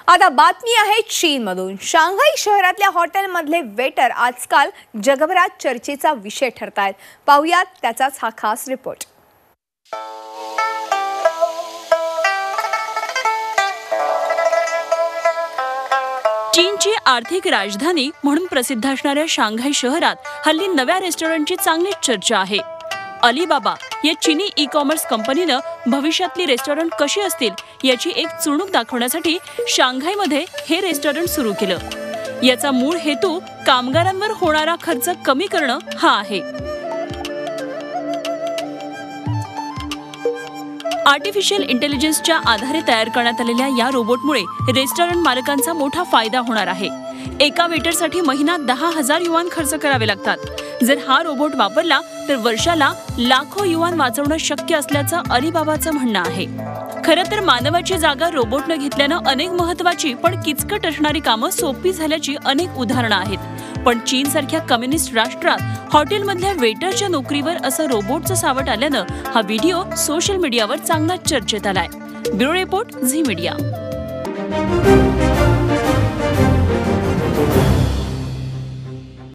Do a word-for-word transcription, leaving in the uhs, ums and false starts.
आता बातमी आहे चीनमधून। शांघाई शहरातल्या हॉटेलमधले वेटर आजकाल जगभरात चर्चेचा विषय ठरतायत। पाहूयात त्याचाच हा खास रिपोर्ट। चीनची आर्थिक राजधानी म्हणून प्रसिद्ध असणाऱ्या शांघाई शहरात हल्ली नव्या रेस्टॉरंटची चांगलीच चर्चा आहे। अलीबाबा या चीनी ई कॉमर्स कंपनीने भविष्यातली रेस्टॉरंट कशी असतील याची एक चुणूक दाखवण्यासाठी शांघाईमध्ये हे रेस्टॉरंट सुरू केलं। याचा मूळ हेतू कामगारांवर होणारा खर्च कमी करणं हा आहे। आर्टिफिशियल इंटेलिजन्सच्या आधारे तयार करण्यात आलेल्या या रोबोटमुळे रेस्टॉरंट मालकांचा मोठा फायदा होणार आहे। एका वेटरसाठी महिना दहा हजार युआन खर्च करावे लागतात। जर हा रोबोट वापरला तर वर्षाला लाखो युआन वाचवणं शक्य असल्याचं अलीबाबाचं म्हणणं आहे। खरं तर मानवाची जागा रोबोटने घेतल्यानं अनेक महत्त्वाची पण किचकट असणारी कामं सोपी झाल्याची अनेक उदाहरणं आहेत। पण चीन सारख्या कम्युनिस्ट राष्ट्रात हॉटेलमधल्या वेटरच्या नोकरीवर असं रोबोटचं सावट आल्यानं हा व्हिडिओ सोशल मीडियावर चांगला चर्चेत आलाय। Bureau report Zee media.